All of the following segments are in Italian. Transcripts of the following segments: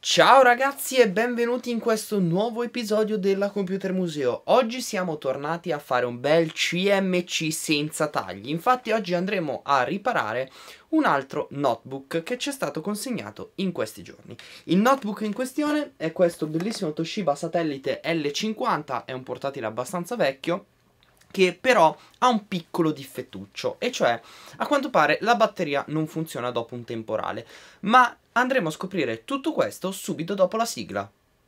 Ciao ragazzi e benvenuti in questo nuovo episodio della Computer Museo. Oggi siamo tornati a fare un bel CMC senza tagli. Infatti oggi andremo a riparare un altro notebook che ci è stato consegnato in questi giorni. Il notebook in questione è questo bellissimo Toshiba Satellite L50, è un portatile abbastanza vecchio che però ha un piccolo difettuccio, e cioè a quanto pare la batteria non funziona dopo un temporale, ma andremo a scoprire tutto questo subito dopo la sigla.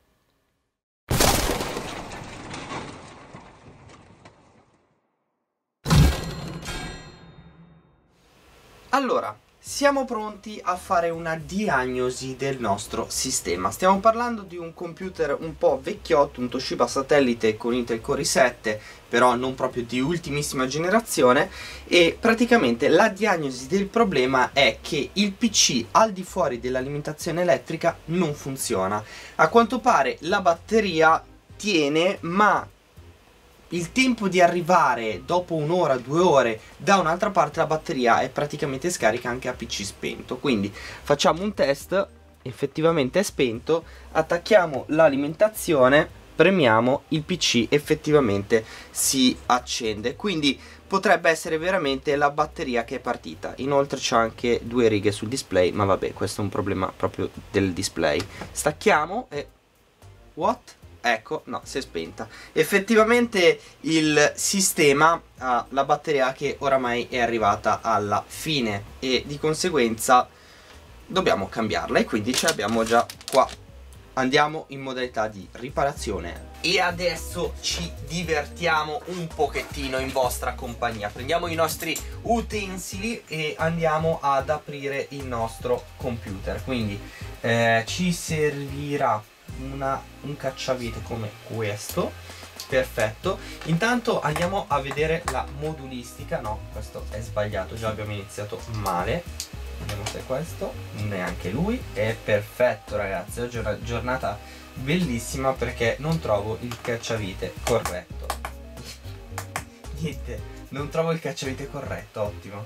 Allora, siamo pronti a fare una diagnosi del nostro sistema. Stiamo parlando di un computer un po' vecchiotto, un Toshiba Satellite con Intel Core i7, però non proprio di ultimissima generazione, e praticamente la diagnosi del problema è che il PC al di fuori dell'alimentazione elettrica non funziona. A quanto pare la batteria tiene, ma il tempo di arrivare dopo un'ora, 2 ore da un'altra parte la batteria è praticamente scarica anche a PC spento. Quindi facciamo un test, effettivamente è spento, attacchiamo l'alimentazione, premiamo, il PC effettivamente si accende. Quindi potrebbe essere veramente la batteria che è partita. Inoltre c'è anche 2 righe sul display, ma vabbè, questo è un problema proprio del display. Stacchiamo e... what? Ecco, no, si è spenta. Effettivamente il sistema ha la batteria che oramai è arrivata alla fine e di conseguenza dobbiamo cambiarla, e quindi ce l'abbiamo già qua. Andiamo in modalità di riparazione e adesso ci divertiamo un pochettino in vostra compagnia. Prendiamo i nostri utensili e andiamo ad aprire il nostro computer. Quindi ci servirà un cacciavite come questo. Perfetto. Intanto andiamo a vedere la modulistica. No, questo è sbagliato, già abbiamo iniziato male. Vediamo se è questo. Neanche lui. È perfetto ragazzi, oggi è una giornata bellissima perché non trovo il cacciavite corretto. Niente, non trovo il cacciavite corretto. Ottimo.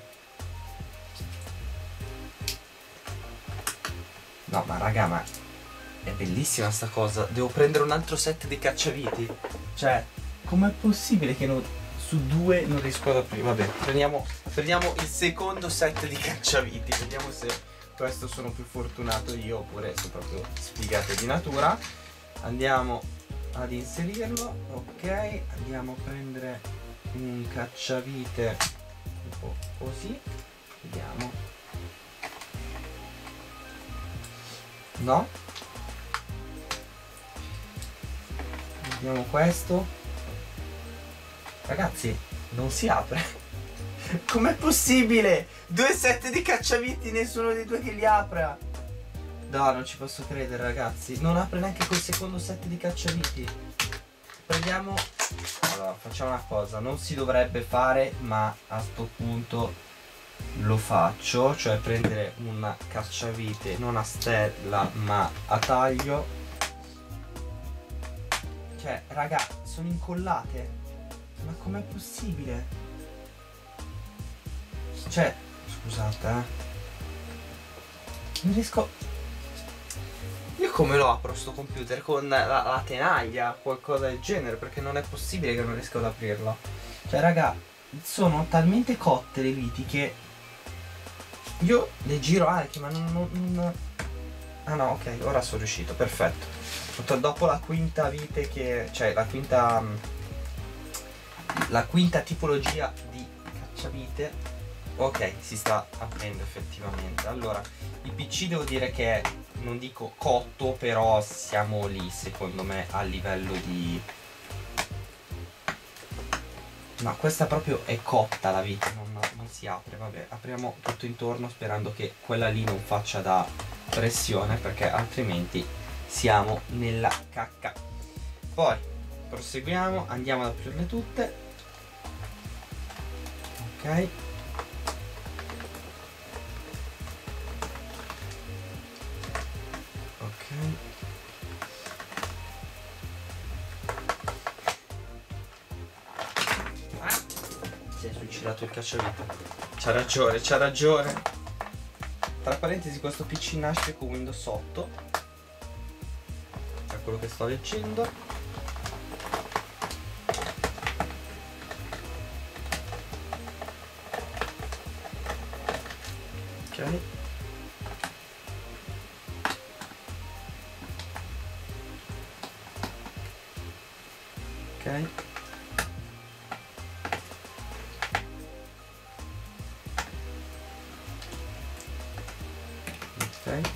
No ma raga, ma è bellissima sta cosa. Devo prendere un altro set di cacciaviti. Cioè, com'è possibile che su 2 non riesco ad aprire? Vabbè, prendiamo il secondo set di cacciaviti. Vediamo se questo sono più fortunato io oppure sono proprio sfigate di natura. Andiamo ad inserirlo. Ok, andiamo a prendere un cacciavite un po' così. Vediamo. No? Vediamo questo. Ragazzi, non si apre. Com'è possibile? 2 set di cacciaviti, nessuno dei due che li apra. No, non ci posso credere ragazzi. Non apre neanche col secondo set di cacciaviti. Prendiamo... Allora, facciamo una cosa. Non si dovrebbe fare, ma a sto punto lo faccio. Cioè prendere un cacciavite non a stella ma a taglio. Cioè, raga, sono incollate. Ma com'è possibile? Cioè, scusate, non riesco... Io come lo apro sto computer? Con la tenaglia, qualcosa del genere, perché non è possibile che non riesco ad aprirlo. Cioè, raga, sono talmente cotte le viti che io le giro anche, ma non... Ah no, ok, ora sono riuscito, perfetto. Dopo la quinta vite che... cioè la quinta tipologia di cacciavite. Ok, si sta aprendo effettivamente. Allora, il PC devo dire che è, non dico cotto, però siamo lì secondo me a livello di... No, questa proprio è cotta la vite, non si apre. Vabbè, apriamo tutto intorno sperando che quella lì non faccia da pressione, perché altrimenti siamo nella cacca. Poi proseguiamo, andiamo ad aprirle tutte. Ok. Ok. Si è suicidato il cacciavite. C'ha ragione, c'ha ragione. Tra parentesi, questo PC nasce con Windows 8. a quello che sto leggendo. Ok. Ok. Ok.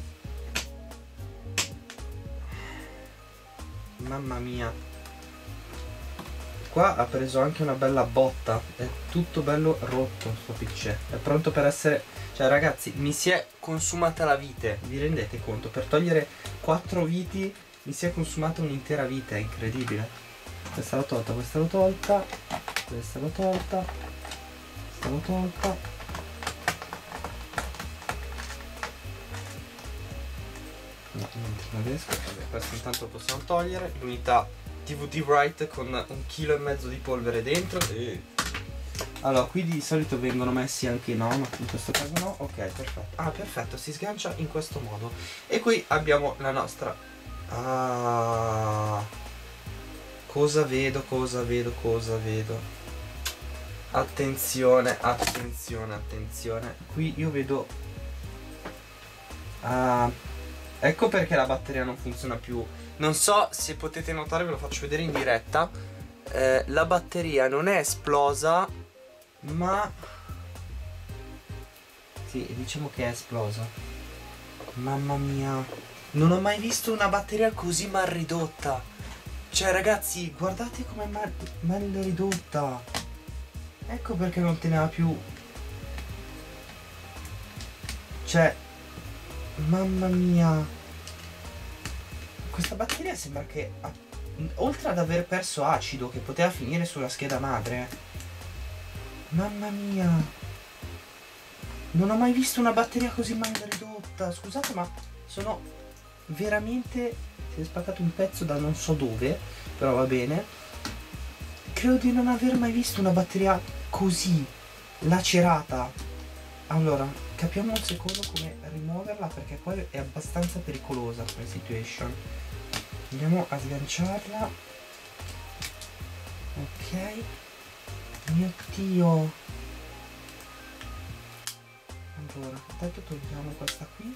Mamma mia. Qua ha preso anche una bella botta. È tutto bello rotto sto PC. È pronto per essere... Cioè ragazzi, mi si è consumata la vite. Vi rendete conto? Per togliere 4 viti mi si è consumata un'intera vita. È incredibile. Questa l'ho tolta, questa l'ho tolta. Questa l'ho tolta. Questa l'ho tolta. No, non riesco. Vabbè, questo intanto lo possiamo togliere. L'unità DVD Right con 1,5 kg di polvere dentro. Allora, qui di solito vengono messi anche no, ma in questo caso no. Ok, perfetto. Ah, perfetto, si sgancia in questo modo. E qui abbiamo la nostra... Ah, cosa vedo, cosa vedo, cosa vedo. Attenzione, attenzione, attenzione. Qui io vedo... Ah, ecco perché la batteria non funziona più. Non so se potete notare, ve lo faccio vedere in diretta. La batteria non è esplosa, ma... Sì, diciamo che è esplosa. Mamma mia. Non ho mai visto una batteria così mal ridotta. Cioè ragazzi, guardate com'è mal ridotta. Ecco perché non teneva più. Cioè, mamma mia. Questa batteria sembra che, oltre ad aver perso acido che poteva finire sulla scheda madre, mamma mia, non ho mai visto una batteria così mal ridotta. Scusate, ma sono veramente... Si è spaccato un pezzo da non so dove, però va bene. Credo di non aver mai visto una batteria così lacerata. Allora, capiamo un secondo come rimuoverla, perché poi è abbastanza pericolosa come situation. Andiamo a sganciarla. Ok. Mio Dio. Allora, intanto togliamo questa qui.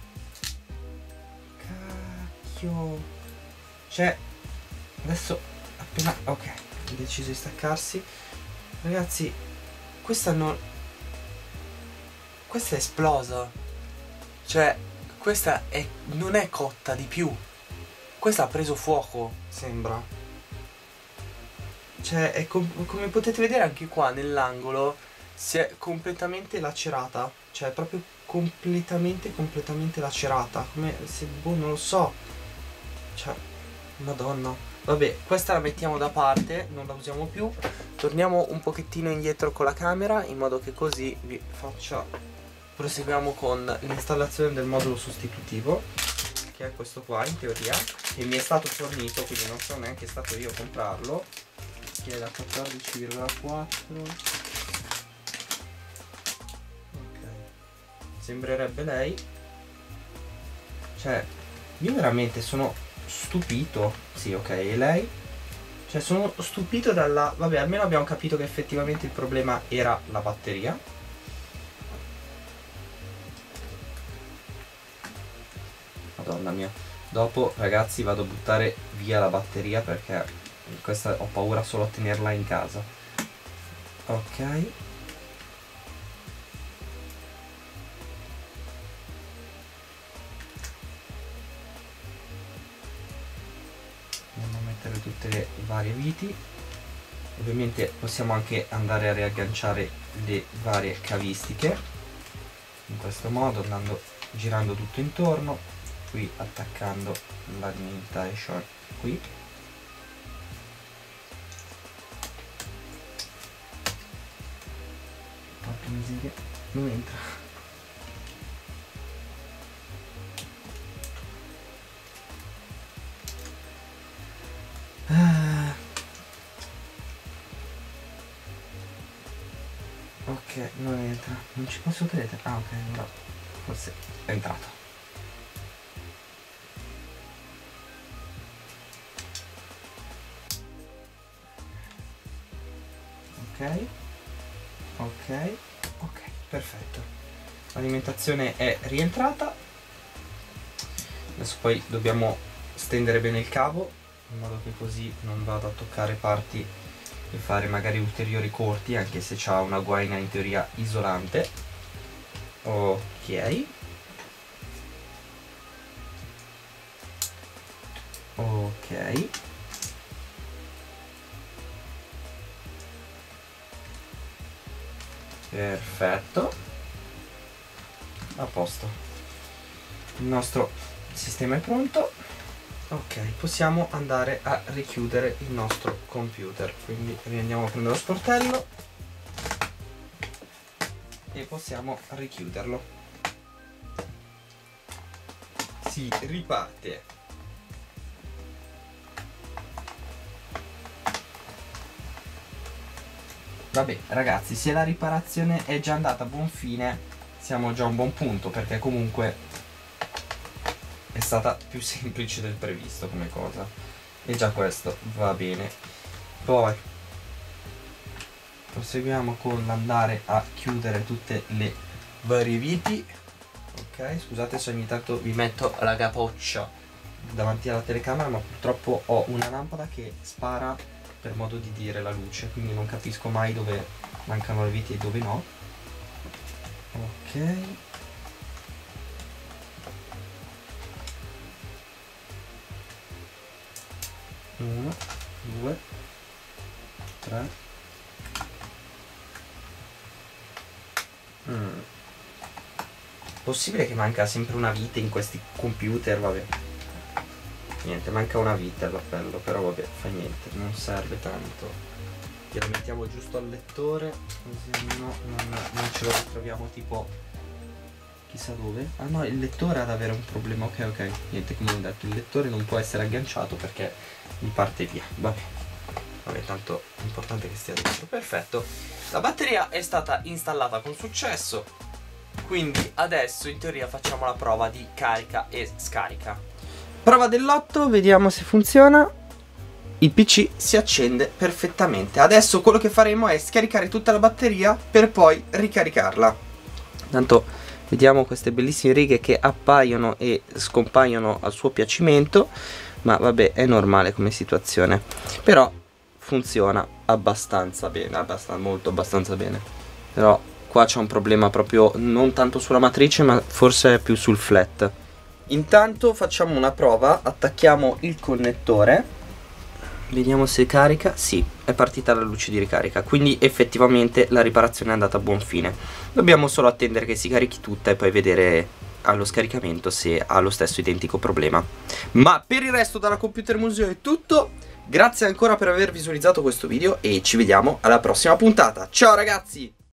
Cacchio. Cioè, adesso appena... Ok, ho deciso di staccarsi. Ragazzi, questa non... Questa è esplosa. Cioè, questa è... non è cotta di più. Questa ha preso fuoco, sembra. Cioè, è come potete vedere anche qua nell'angolo si è completamente lacerata. Cioè, è proprio completamente lacerata. Come se... boh, non lo so. Cioè, madonna. Vabbè, questa la mettiamo da parte, non la usiamo più. Torniamo un pochettino indietro con la camera, in modo che così vi faccia... Proseguiamo con l'installazione del modulo sostitutivo, che è questo qua in teoria, che mi è stato fornito, quindi non sono neanche stato io a comprarlo, che è da 14,4. Ok, sembrerebbe lei. Cioè, io veramente sono stupito. Sì, ok, è lei. Cioè, sono stupito dalla... Vabbè, almeno abbiamo capito che effettivamente il problema era la batteria. Madonna mia. Dopo ragazzi vado a buttare via la batteria, perché questa ho paura solo a tenerla in casa. Ok. Andiamo a mettere tutte le varie viti. Ovviamente possiamo anche andare a riagganciare le varie cavistiche in questo modo, andando girando tutto intorno. Qui attaccando l'alimentation qui. Porca miseria, non entra. Ok, non entra. Non ci posso credere. Ah, ok, no. Forse è entrato. ok, perfetto. L'alimentazione è rientrata. Adesso poi dobbiamo stendere bene il cavo, in modo che così non vada a toccare parti e fare magari ulteriori corti, anche se c'ha una guaina in teoria isolante. Ok. Ok. Perfetto. A posto. Il nostro sistema è pronto. Ok, possiamo andare a richiudere il nostro computer. Quindi andiamo a prendere lo sportello e possiamo richiuderlo. Si riparte. Vabbè ragazzi, se la riparazione è già andata a buon fine, siamo già a un buon punto, perché comunque è stata più semplice del previsto come cosa. E già questo va bene. Poi proseguiamo con l'andare a chiudere tutte le varie viti. Ok, scusate se ogni tanto vi metto la capoccia davanti alla telecamera, ma purtroppo ho una lampada che spara, per modo di dire, la luce, quindi non capisco mai dove mancano le viti e dove no. Ok. Uno, due, tre. Possibile che manca sempre una vite in questi computer, vabbè. Niente, manca una vite all'appello, però vabbè, fa niente, non serve tanto. Glielo mettiamo giusto al lettore, così no, non ce lo ritroviamo tipo chissà dove. Ah no, il lettore ha ad avere un problema, ok, niente, come ho detto, il lettore non può essere agganciato perché mi parte via, vabbè, tanto l'importante è che stia dentro. Perfetto, la batteria è stata installata con successo, quindi adesso in teoria facciamo la prova di carica e scarica. Prova dell'8, vediamo se funziona. Il PC si accende perfettamente. Adesso quello che faremo è scaricare tutta la batteria per poi ricaricarla. Tanto vediamo queste bellissime righe che appaiono e scompaiono a suo piacimento, ma vabbè, è normale come situazione. Però funziona abbastanza bene, abbastanza bene. Però qua c'è un problema proprio non tanto sulla matrice, ma forse più sul flat. Intanto facciamo una prova, attacchiamo il connettore, vediamo se carica. Sì, è partita la luce di ricarica, quindi effettivamente la riparazione è andata a buon fine. Dobbiamo solo attendere che si carichi tutta e poi vedere allo scaricamento se ha lo stesso identico problema. Ma per il resto dalla Computer Museo è tutto. Grazie ancora per aver visualizzato questo video e ci vediamo alla prossima puntata. Ciao ragazzi!